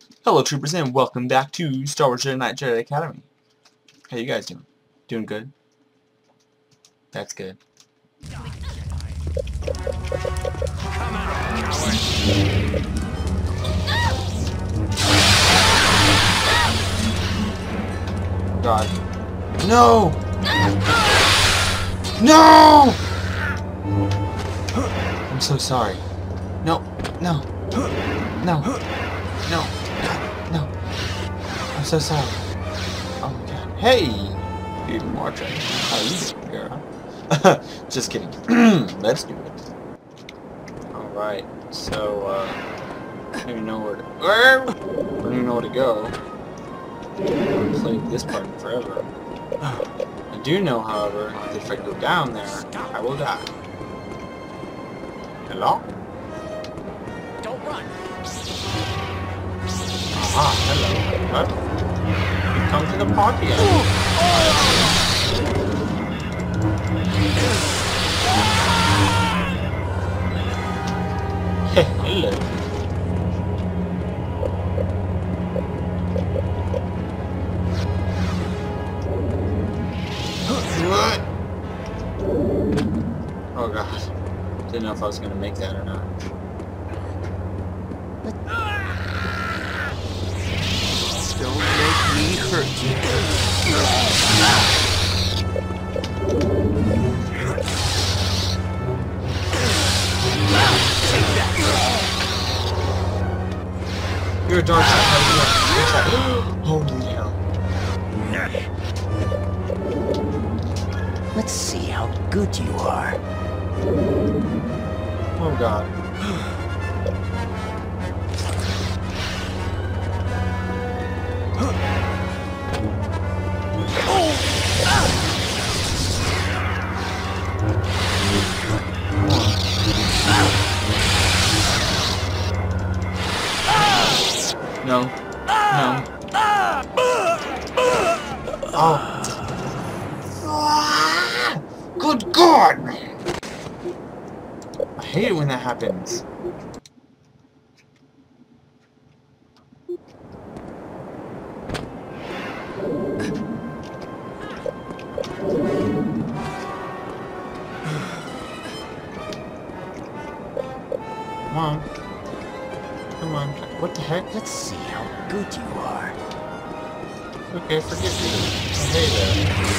Hello troopers and welcome back to Star Wars Jedi Knight Jedi Academy. How you guys doing? Doing good? That's good. God. No! No! I'm so sorry. No, no, no, no. No. I'm so sorry. Oh my god. Hey! Even more trouble. How you doing, girl? Just kidding. Let's do it. Alright, so, I don't even know where to... I don't even know where to go. I've played this part forever. I do know, however, that if I go down there, I will die. Hello? Don't run! Ah, hello. What? You've come to the party. Hello. What? Oh god. Didn't know if I was gonna make that or not. Don't make me hurt you. You're a dark side. Holy hell. Let's see how good you are. Oh god. No. No. Oh. Good God, man. I hate it when that happens. Come on. Come on. What the heck? Let's see how good you are. Okay, forget me. Hey there.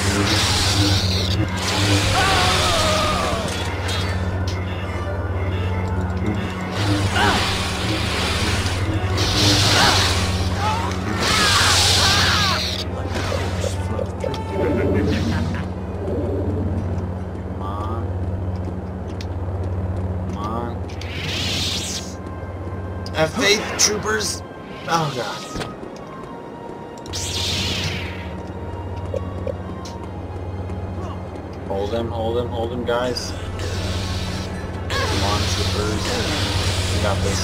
Come on. Come on. Have faith, troopers. Oh god. Hold him, guys. Come on, troopers. We got this.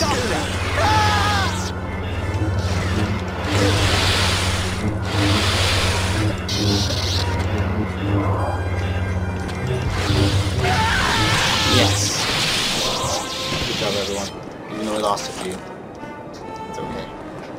Yes. Good job, everyone. Even though we lost a few. It's okay.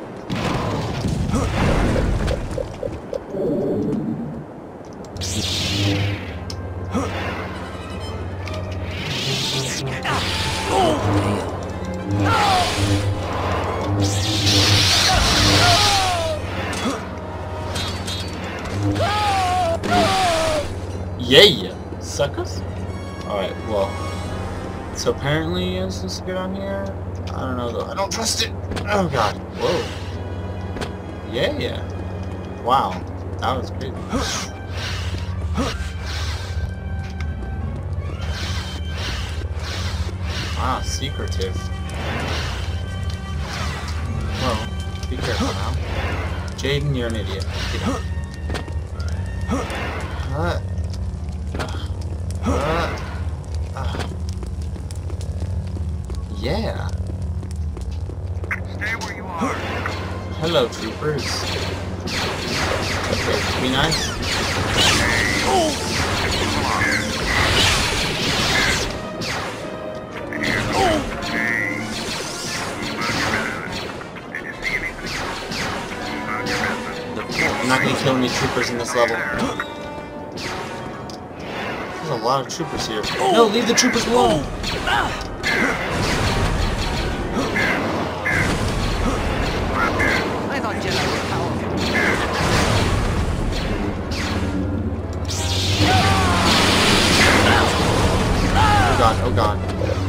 Yeah, suckers. Alright, well. So apparently it's supposed to get on here. I don't know though. I don't trust it. Oh god. Whoa. Yeah. Wow. That was crazy. Wow, secretive. Well, be careful now. Jaden, you're an idiot. Get out. Yeah. Stay where you are. Hello, troopers. Okay, be nice. I'm not gonna kill any troopers in this level. There's a lot of troopers here. No, leave the troopers alone! I thought Jedi were powerful. Oh god, oh god.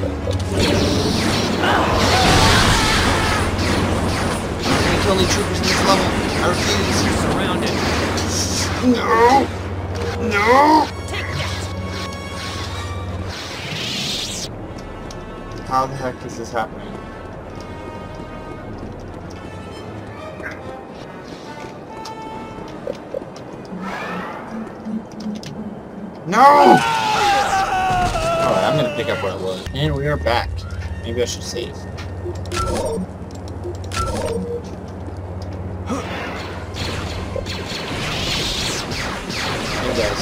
I'm not gonna kill any troopers in this level. I refuse. You're surrounded. No! No! Take that. How the heck is this happening? No! Alright, I'm gonna pick up where I was. And we are back. Maybe I should save. Hey guys.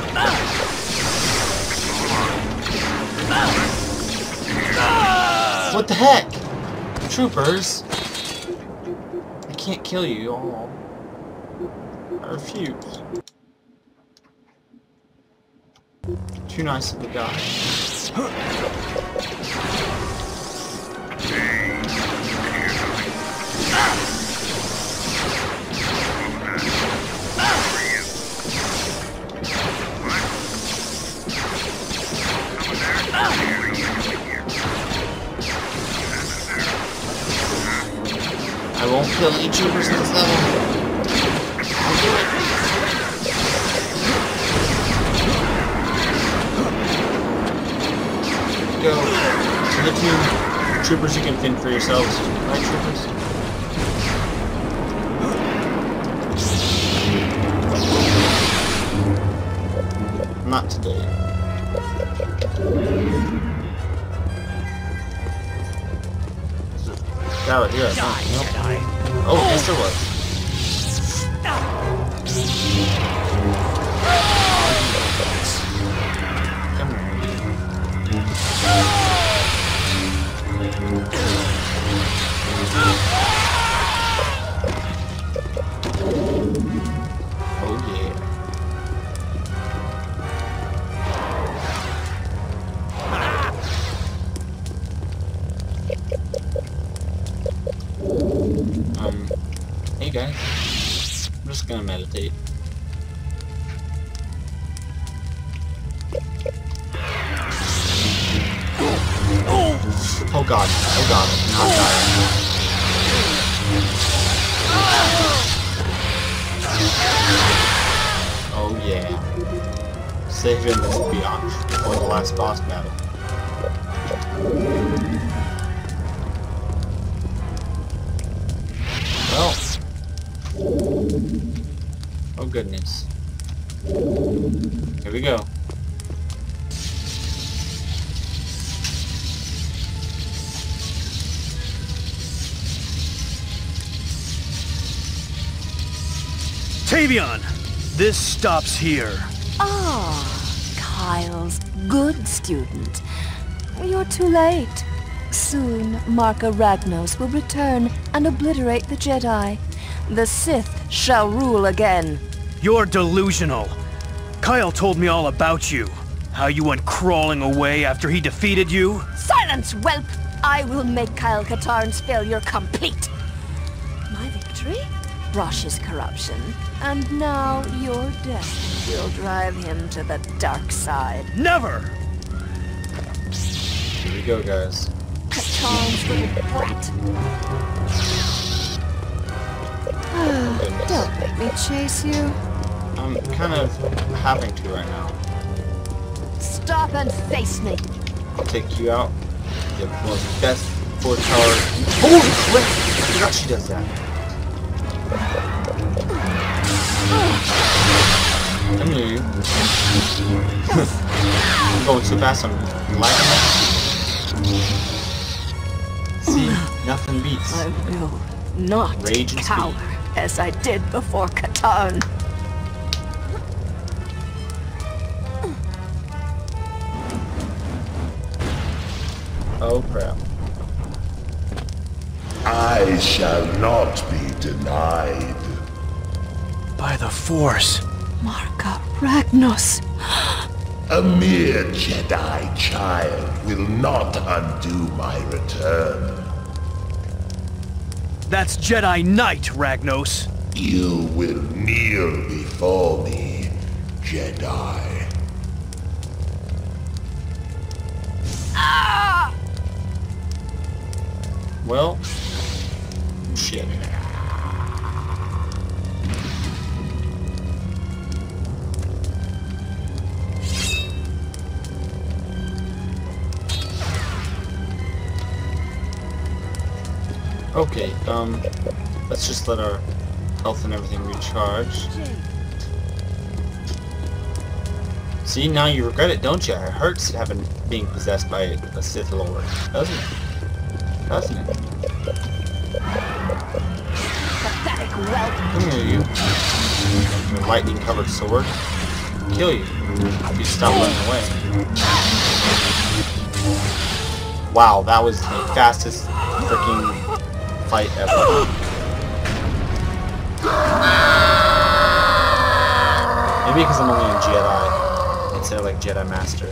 What the heck? Troopers! I can't kill you all. I refuse. Too nice of a guy. I won't kill any troopers in this level. I'll do it. Go to the two troopers. You can fend for yourselves, right, troopers? Not today. That right here. Nope. Oh, yes, there was. Come here. Oh yeah. Hey guys. I'm just gonna meditate. Oh god, oh god, I'm not dying. Oh yeah. Saving this beyond before the last boss battle. Well. Oh goodness. Here we go. Tavion, this stops here. Ah, Kyle's good student. You're too late. Soon, Marka Ragnos will return and obliterate the Jedi. The Sith shall rule again. You're delusional. Kyle told me all about you. How you went crawling away after he defeated you. Silence, whelp! I will make Kyle Katarn's failure complete. My victory? Rosh's corruption. And now your death will drive him to the dark side. Never! Here we go, guys. Katarn's little brat. Don't make me chase you. I'm kind of having to right now. Stop and face me. I'll take you out. The most best force power. Holy crap! I forgot she does that. I'm near you. I'm going so fast, I'm lagging. See, nothing beats. I will not Rage and cower speed. as I did before Katarn. Oh crap. I shall not be denied. By the Force. Marka Ragnos. A mere Jedi child will not undo my return. That's Jedi Knight, Ragnos. You will kneel before me, Jedi. Well, shit. Okay, let's just let our health and everything recharge. See, now you regret it, don't you? It hurts being possessed by a Sith Lord, doesn't it? Doesn't it? Pathetic whelp. Come here, you. Your lightning-covered sword. Kill you. If you stop running away. Wow, that was the fastest freaking fight ever. Maybe because I'm only a Jedi instead of like Jedi Master.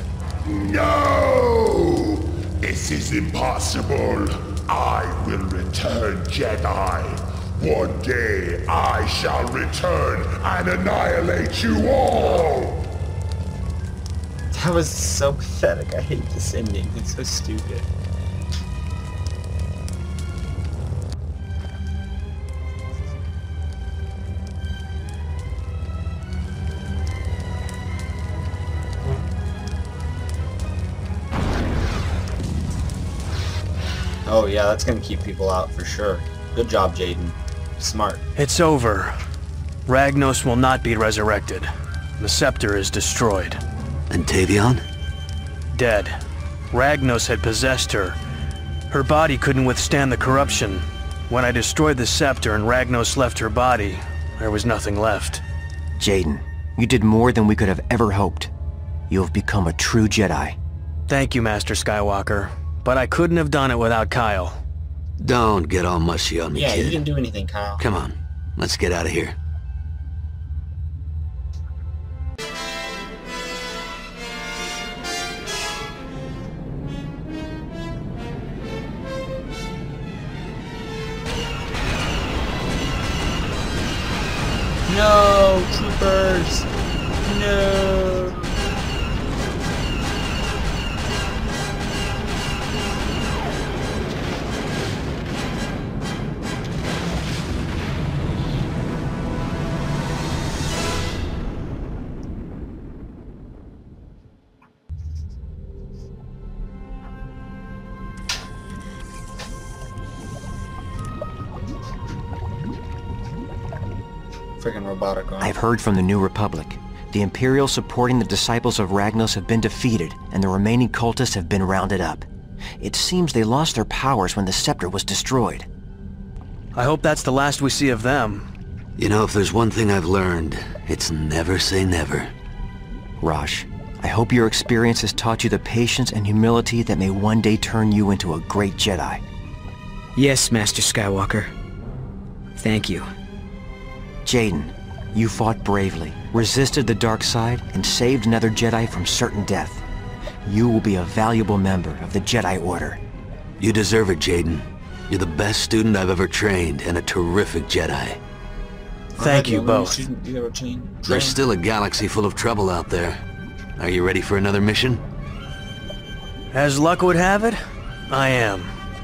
No! This is impossible. I will return, Jedi. One day I shall return and annihilate you all! That was so pathetic. I hate this ending. It's so stupid. Oh yeah, that's gonna keep people out for sure. Good job, Jaden. Smart. It's over. Ragnos will not be resurrected. The scepter is destroyed. And Tavion? Dead. Ragnos had possessed her. Her body couldn't withstand the corruption. When I destroyed the scepter and Ragnos left her body, there was nothing left. Jaden, you did more than we could have ever hoped. You have become a true Jedi. Thank you, Master Skywalker. But I couldn't have done it without Kyle. Don't get all mushy on me, Yeah, kid. you didn't do anything, Kyle. Come on, let's get out of here. No, troopers! No! Freaking robotic arm. I've heard from the New Republic. The Imperials supporting the disciples of Ragnos have been defeated, and the remaining cultists have been rounded up. It seems they lost their powers when the scepter was destroyed. I hope that's the last we see of them. You know, if there's one thing I've learned, it's never say never. Rosh, I hope your experience has taught you the patience and humility that may one day turn you into a great Jedi. Yes, Master Skywalker. Thank you. Jaden, you fought bravely, resisted the dark side, and saved another Jedi from certain death. You will be a valuable member of the Jedi Order. You deserve it, Jaden. You're the best student I've ever trained, and a terrific Jedi. Thank you both. There's still a galaxy full of trouble out there. Are you ready for another mission? As luck would have it, I am.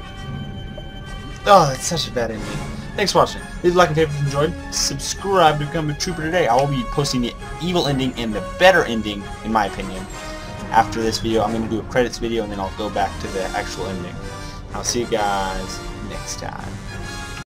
Oh, that's such a bad ending. Thanks for watching. Leave a like and favorite if you enjoyed. Subscribe to become a trooper today. I will be posting the evil ending and the better ending, in my opinion. After this video, I'm going to do a credits video and then I'll go back to the actual ending. I'll see you guys next time.